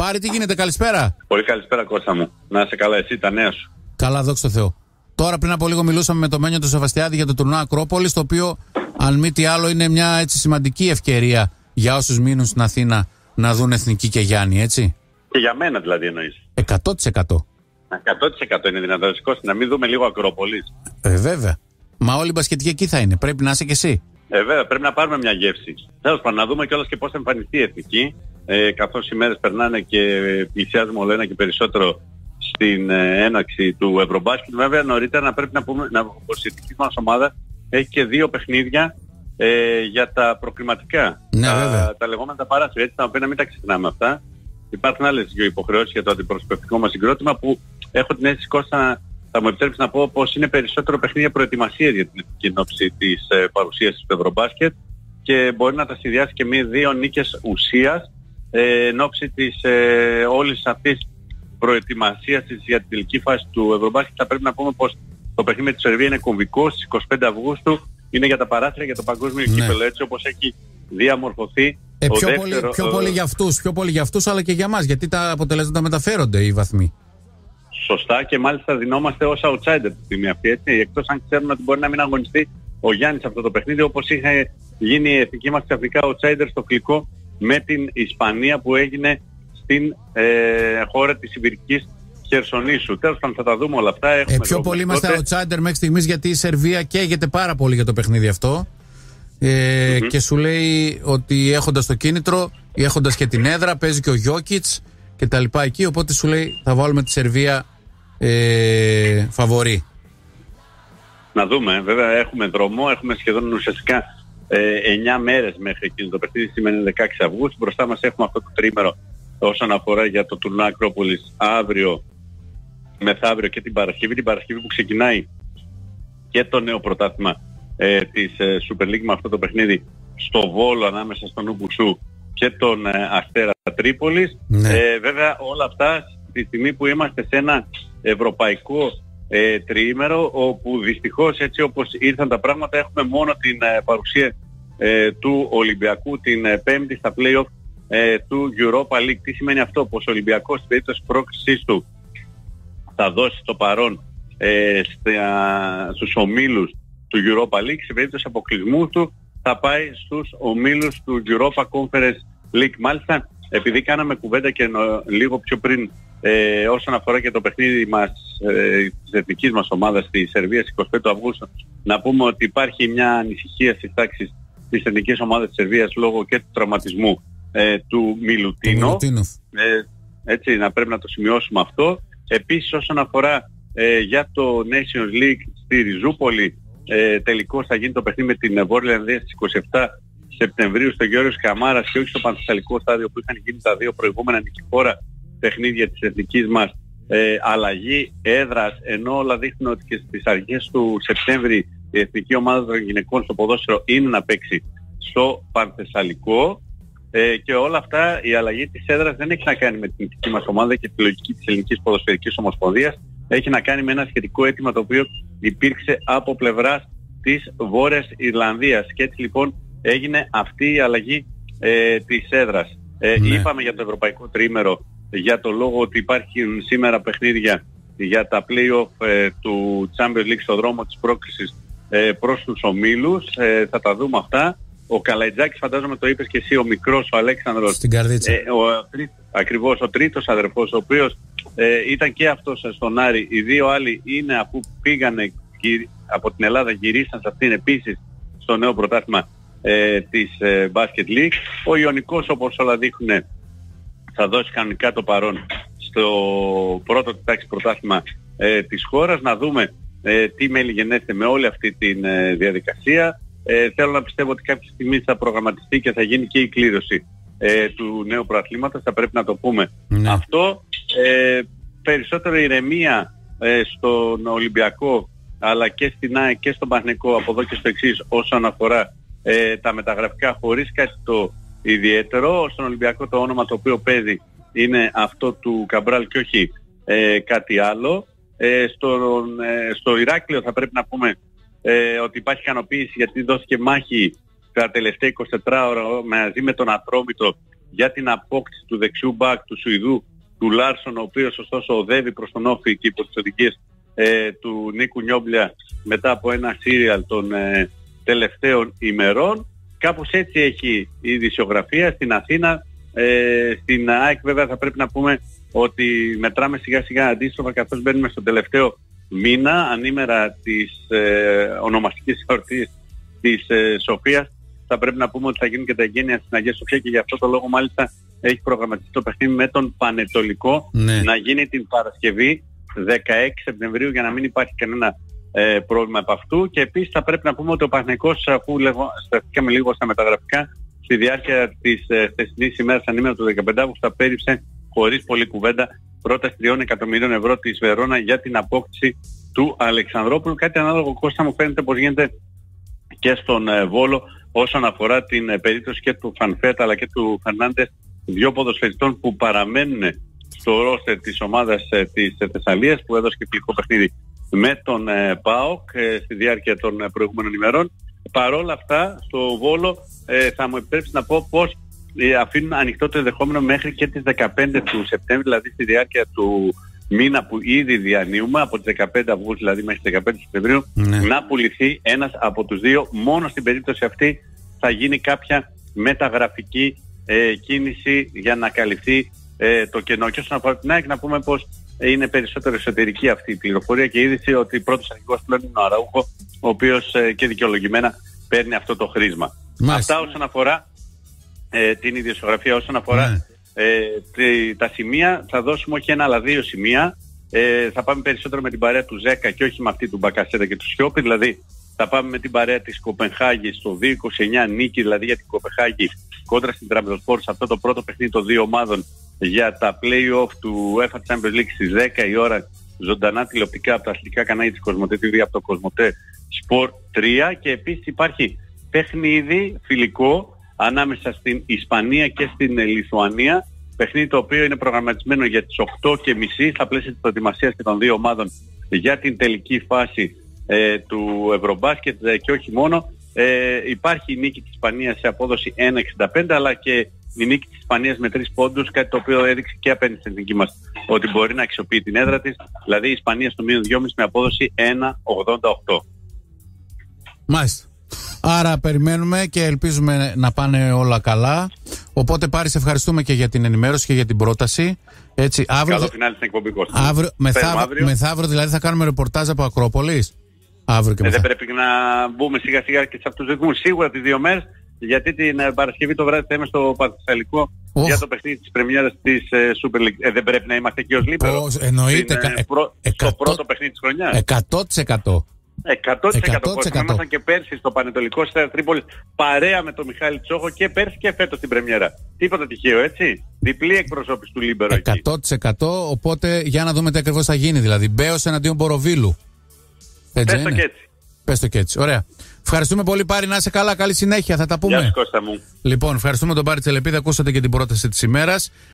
Πάρη, τι γίνεται, καλησπέρα. Πολύ καλησπέρα, Κώστα μου. Να είσαι καλά, εσύ, τα νέα σου. Καλά, δόξα τω Θεώ. Τώρα πριν από λίγο μιλούσαμε με το Μένιο του Σεβαστιάδη για το τουρνουά Ακρόπολης, το οποίο, αν μη τι άλλο, είναι μια έτσι σημαντική ευκαιρία για όσους μείνουν στην Αθήνα να δουν Εθνική και Γιάννη, έτσι. Και για μένα δηλαδή εννοείς. 100%. 100% είναι δυνατόν, Κώστα, να μην δούμε λίγο Ακρόπολης. Βέβαια. Μα όλοι οι μπασκετικοί εκεί θα είναι. Πρέπει να είσαι κι εσύ. Βέβαια, πρέπει να πάρουμε μια γεύση. Τέλος πάντων, να δούμε κιόλας και πώς θα εμφανιστεί η Εθνική. Καθώς οι μέρες περνάνε και πλησιάζουμε όλο ένα και περισσότερο στην έναρξη του Ευρωμπάσκετ. Βέβαια, νωρίτερα να πρέπει να πούμε πως η εθνική μας ομάδα έχει και 2 παιχνίδια για τα προκριματικά. Ναι, τα λεγόμενα παράθυρα, έτσι, τα οποία να μην τα ξεχνάμε αυτά. Υπάρχουν άλλες 2 υποχρεώσεις για το αντιπροσωπευτικό μας συγκρότημα που έχω την αίσθηση, Κώστα, θα μου επιτρέψει να πω πως είναι περισσότερο παιχνίδια προετοιμασίας για την εθνική ενόψη της παρουσίασης του Ευρωμπάσκετ και μπορεί να τα συνδυάσει και με 2 νίκες ουσίας εν ώψη της όλης αυτής προετοιμασίας για την τελική φάση του Ευρωμπάσκετ. Θα πρέπει να πούμε πως το παιχνίδι με τη Σερβία είναι κομβικό στις 25 Αυγούστου, είναι για τα παράθυρα για το παγκόσμιο κύπελλο, έτσι όπως έχει διαμορφωθεί. Πιο πολύ για αυτούς αλλά και για μας, γιατί τα αποτελέσματα μεταφέρονται οι βαθμοί. Σωστά, και μάλιστα δινόμαστε ως outsider τη στιγμή αυτή, έτσι, εκτός αν ξέρουμε ότι μπορεί να μην αγωνιστεί ο Γιάννης αυτό το παιχνίδι, όπως είχε γίνει η εθνική μας ξαφνικά outsider στο φιλικό με την Ισπανία που έγινε στην χώρα της Ιβηρικής Χερσονήσου. Τέλος πάντων, θα τα δούμε όλα αυτά. Πιο πολύ είμαστε outsider μέχρι στιγμής, γιατί η Σερβία καίγεται πάρα πολύ για το παιχνίδι αυτό. Και σου λέει ότι έχοντας το κίνητρο, έχοντας και την έδρα, παίζει και ο Γιόκιτς και τα λοιπά εκεί, οπότε σου λέει θα βάλουμε τη Σερβία φαβορί. Να δούμε, βέβαια έχουμε δρόμο, έχουμε σχεδόν ουσιαστικά 9 μέρες μέχρι εκείνο το παιχνίδι, σήμερα είναι 16 Αυγούστου, μπροστά μας έχουμε αυτό το τρίμερο όσον αφορά για το τουρνουά Ακρόπολης αύριο, μεθαύριο και την Παρασκευή που ξεκινάει και το νέο πρωτάθλημα της Super League με αυτό το παιχνίδι στο Βόλο ανάμεσα στον Ουμπουσού και τον Αστέρα Τρίπολης. Βέβαια όλα αυτά τη στιγμή που είμαστε σε ένα ευρωπαϊκό τριήμερο, όπου δυστυχώς, έτσι όπως ήρθαν τα πράγματα, έχουμε μόνο την παρουσία του Ολυμπιακού την Πέμπτη στα play-off του Europa League. Τι σημαίνει αυτό? Πως ο Ολυμπιακός στην περίπτωση πρόκρισης του θα δώσει το παρόν στους ομίλους του Europa League, στην περίπτωση αποκλεισμού του θα πάει στους ομίλους του Europa Conference League. Μάλιστα, επειδή κάναμε κουβέντα και λίγο πιο πριν όσον αφορά και το παιχνίδι μας της εθνικής μας ομάδας στη Σερβία στις 25 Αυγούστου, να πούμε ότι υπάρχει μια ανησυχία στις τάξεις της εθνικής ομάδας της Σερβίας λόγω και του τραυματισμού του Μιλουτίνο. Έτσι, να πρέπει να το σημειώσουμε αυτό. Επίσης, όσον αφορά για το Nations League στη Ριζούπολη, τελικώς θα γίνει το παιχνίδι με την Βόρεια Ιρλανδία στις 27 Σεπτεμβρίου στο Γεώργιος Καμάρας και όχι στο Πανθεσσαλικό στάδιο που είχαν γίνει τα 2 προηγούμενα νικηφόρα παιχνίδια της εθνικής μας. Αλλαγή έδρας, ενώ όλα δείχνουν ότι και στις αρχές του Σεπτέμβρη η εθνική ομάδα των γυναικών στο ποδόσφαιρο είναι να παίξει στο Πανθεσσαλικό, και όλα αυτά, η αλλαγή της έδρας δεν έχει να κάνει με την εθνική μας ομάδα και τη λογική της Ελληνικής Ποδοσφαιρικής Ομοσπονδίας, έχει να κάνει με ένα σχετικό αίτημα το οποίο υπήρξε από πλευράς της Βόρειας Ιρλανδίας, και έτσι λοιπόν έγινε αυτή η αλλαγή της έδρας. Είπαμε για το ευρωπαϊκό τριήμερο για το λόγο ότι υπάρχουν σήμερα παιχνίδια για τα play-off του Champions League στο δρόμο της πρόκρισης προς τους ομίλους. Θα τα δούμε αυτά. Ο Καλαϊτζάκης, φαντάζομαι το είπες και εσύ, ο μικρός, ο Αλέξανδρος, στην καρδίτσα. Ακριβώς, ο τρίτος αδερφός, ο οποίος ήταν και αυτός στον Άρη. Οι 2 άλλοι είναι, αφού πήγανε από την Ελλάδα, γυρίσαν σε αυτήν επίσης στο νέο πρωτάθλημα της Basket League. Ο Ιωνικός, όπως όλα δείχνουν, θα δώσει κανονικά το παρόν στο πρώτο τάξη πρωτάθλημα της χώρας. Να δούμε τι μέλη γενέστε με όλη αυτή τη διαδικασία. Θέλω να πιστεύω ότι κάποια στιγμή θα προγραμματιστεί και θα γίνει και η κλήρωση του νέου προαθλήματος. Θα πρέπει να το πούμε αυτό. Περισσότερο ηρεμία στον Ολυμπιακό, αλλά και στην ΑΕΚ και στον Παναθηναϊκό από εδώ και στο εξής όσον αφορά τα μεταγραφικά, χωρίς κάτι το ιδιαίτερο. Στον Ολυμπιακό το όνομα το οποίο παίζει είναι αυτό του Καμπράλ και όχι κάτι άλλο. Στο Ηράκλειο θα πρέπει να πούμε ότι υπάρχει ικανοποίηση, γιατί δόθηκε μάχη τα τελευταία 24 ώρα μαζί με τον Ατρόμητο για την απόκτηση του δεξιού μπακ του Σουηδού, του Λάρσον, ο οποίος ωστόσο οδεύει προς τον όφη και υπό τις οδηγίες του Νίκου Νιόμπλια μετά από ένα σύριαλ των τελευταίων ημερών. Κάπως έτσι έχει η ειδησιογραφία στην Αθήνα. Στην ΑΕΚ βέβαια θα πρέπει να πούμε ότι μετράμε σιγά σιγά αντίστροφα, καθώς μπαίνουμε στον τελευταίο μήνα, ανήμερα της ονομαστικής εορτής της Σοφίας. Θα πρέπει να πούμε ότι θα γίνουν και τα εγγένεια στην Αγία Σοφία και γι' αυτό το λόγο μάλιστα έχει προγραμματιστεί το παιχνίδι με τον Πανετολικό να γίνει την Παρασκευή 16 Σεπτεμβρίου, για να μην υπάρχει κανένα πρόβλημα από αυτού. Και επίσης θα πρέπει να πούμε ότι ο Παναθηναϊκός, αφού σταθήκαμε λίγο στα μεταγραφικά, στη διάρκεια της χθεσινής ημέρας ανήμερα του 15 Αύγουστου απέρριψε χωρίς πολλή κουβέντα πρόταση 3 εκατομμυρίων ευρώ της Βερόνα για την απόκτηση του Αλεξανδρόπουλου. Κάτι ανάλογο, Κώστα, μου φαίνεται πως γίνεται και στον Βόλο όσον αφορά την περίπτωση και του Φανφέτα αλλά και του Φερνάντες, δύο ποδοσφαιριστών που παραμένουν στο ρόστερ της ομάδας της Θεσσαλίας, που έδωσε και φιλικό παιχνίδι με τον ΠΑΟΚ στη διάρκεια των προηγούμενων ημερών. Παρόλα αυτά, στο Βόλο θα μου επιτρέψει να πω πως αφήνουν ανοιχτό το ενδεχόμενο μέχρι και τις 15 του Σεπτέμβρη, δηλαδή στη διάρκεια του μήνα που ήδη διανύουμε, από τις 15 Αυγούστου δηλαδή μέχρι τις 15 Σεπτεμβρίου, να πουληθεί ένας από τους δύο. Μόνο στην περίπτωση αυτή θα γίνει κάποια μεταγραφική κίνηση για να καλυφθεί το κενό. Και όσον αφορά την ΑΕΚ, να πούμε πως είναι περισσότερο εσωτερική αυτή η πληροφορία και είδηση ότι πρώτος αρχηγός πλέον είναι ο Αραούχο, ο οποίος και δικαιολογημένα παίρνει αυτό το χρήσμα. Αυτά όσον αφορά την ιδιοσιογραφία. Όσον αφορά τα σημεία, θα δώσουμε όχι ένα αλλά δύο σημεία. Θα πάμε περισσότερο με την παρέα του Ζέκα και όχι με αυτή του Μπακασέτα και του Σιώπη. Δηλαδή θα πάμε με την παρέα της Κοπενχάγης στο 2-29 νίκη, δηλαδή για την Κοπενχάγη κόντρα στην Τραμπζονσπορ, σε αυτό το πρώτο παιχνίδι των δύο ομάδων για τα play-off του UEFA Champions League στις 10 η ώρα, ζωντανά τηλεοπτικά από τα αθλητικά κανάλια της Κοσμοτέ TV, από το Κοσμοτέ Sport 3. Και επίσης υπάρχει παιχνίδι φιλικό ανάμεσα στην Ισπανία και στην Λιθουανία, παιχνίδι το οποίο είναι προγραμματισμένο για τις 8:30 στα πλαίσια της προετοιμασίας και των δύο ομάδων για την τελική φάση του Ευρωμπάσκετ. Και όχι μόνο, υπάρχει η νίκη της Ισπανίας σε απόδοση 1,65 αλλά και η νίκη της Ισπανίας με 3 πόντους, κάτι το οποίο έδειξε και απέναντι στην εθνική μας ότι μπορεί να αξιοποιεί την έδρα της, δηλαδή η Ισπανία στο μείον 2,5 με απόδοση 1,88. Μάλιστα. Άρα περιμένουμε και ελπίζουμε να πάνε όλα καλά. Οπότε Πάρη, σε ευχαριστούμε και για την ενημέρωση και για την πρόταση. Έτσι, αύριο, καλό φινάλι στην εκπομπή, Κώστα. Μεθαύριο δηλαδή θα κάνουμε ρεπορτάζ από Ακρόπολης. Αύριο και δεν πρέπει να μπούμε σιγά σιγά και σε αυτούς τους ρυθμούς. Σίγουρα τις 2 μέρες, γιατί την Παρασκευή το βράδυ θα είμαι στο Πανθεσσαλικό για το παιχνίδι της πρεμιέρας της Super League. Δεν πρέπει να είμαστε εκεί ως λίπερο. Εννοείται. Στο πρώτο παιχνίδι της χρονιάς. 100%. 100%. Ήμασταν και πέρσι στο Πανετολικό Αστέρα Τρίπολης παρέα με τον Μιχάλη Τσόχο και πέρσι και φέτος στην πρεμιέρα. Τίποτα τυχαίο, έτσι. Διπλή εκπροσώπηση του Λίμπερο εκεί. 100%. Οπότε για να δούμε τι ακριβώς θα γίνει. Δηλαδή Μπέος εναντίον Μποροβίλου. Πες το και έτσι. Πες το και έτσι. Ωραία. Ευχαριστούμε πολύ, Πάρη. Να είσαι καλά. Καλή συνέχεια. Θα τα πούμε. Γεια σου, Κώστα μου. Λοιπόν, ευχαριστούμε τον Πάρη Τσελεπίδη. Ακούσατε και την πρόταση της ημέρας.